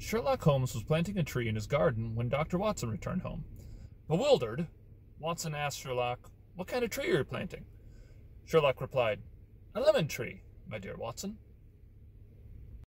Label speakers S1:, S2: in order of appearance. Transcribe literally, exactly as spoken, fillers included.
S1: Sherlock Holmes was planting a tree in his garden when Doctor Watson returned home. Bewildered, Watson asked Sherlock, "What kind of tree are you planting?" Sherlock replied, "A lemon tree, my dear Watson."